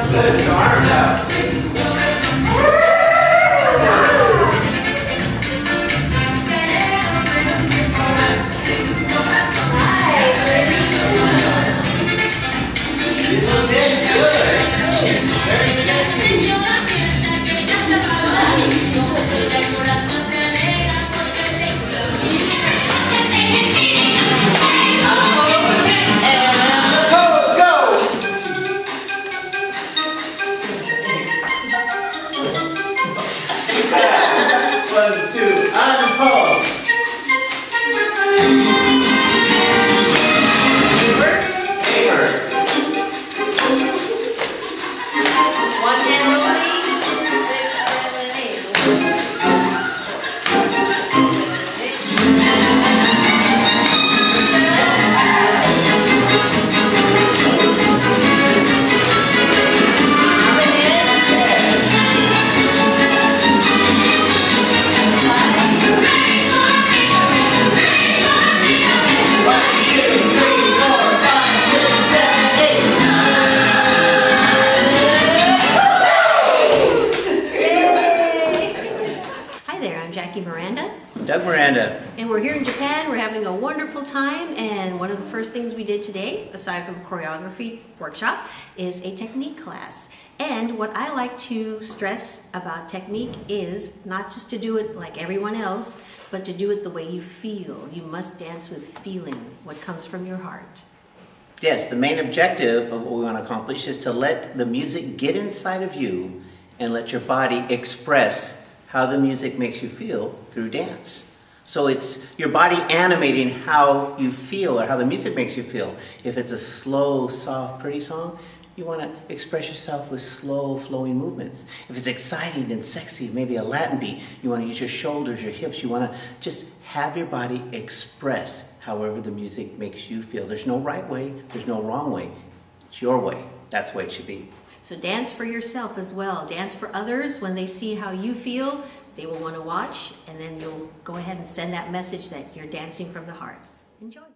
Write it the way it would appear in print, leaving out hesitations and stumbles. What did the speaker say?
Good, your arms out. One, two, and pause. Neighbor. One hand only. 6, 7, 8. Jackie Miranda. Doug Miranda. And we're here in Japan. We're having a wonderful time, and one of the first things we did today, aside from a choreography workshop, is a technique class. And what I like to stress about technique is not just to do it like everyone else, but to do it the way you feel. You must dance with feeling, what comes from your heart. Yes, the main objective of what we want to accomplish is to let the music get inside of you and let your body express how the music makes you feel through dance. So it's your body animating how you feel or how the music makes you feel. If it's a slow, soft, pretty song, you want to express yourself with slow, flowing movements. If it's exciting and sexy, maybe a Latin beat, you want to use your shoulders, your hips. You want to just have your body express however the music makes you feel. There's no right way, there's no wrong way. It's your way. That's the way it should be. So dance for yourself as well. Dance for others. When they see how you feel, they will want to watch, and then you'll go ahead and send that message that you're dancing from the heart. Enjoy.